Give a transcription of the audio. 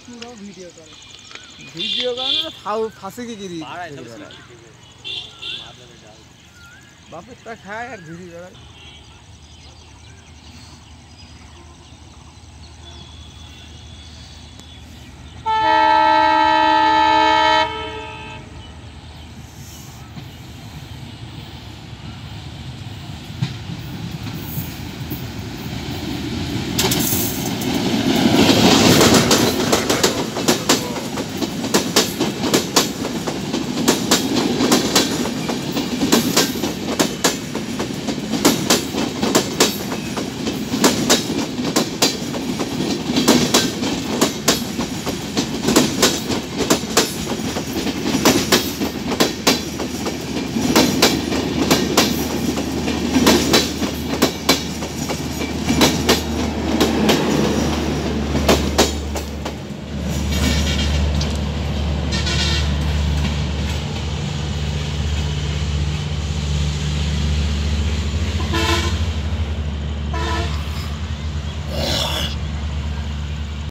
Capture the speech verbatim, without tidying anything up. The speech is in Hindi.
पूरा वीडियो कर वीडियो का ना फाउ फांसी की गिरी बाप इतना खाया यार गिरी